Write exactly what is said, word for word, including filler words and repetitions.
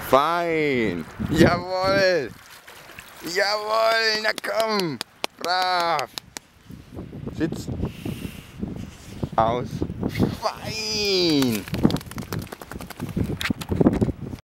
Fein. Jawohl. Jawohl, na komm. Brav. Sitz. Aus. Fein.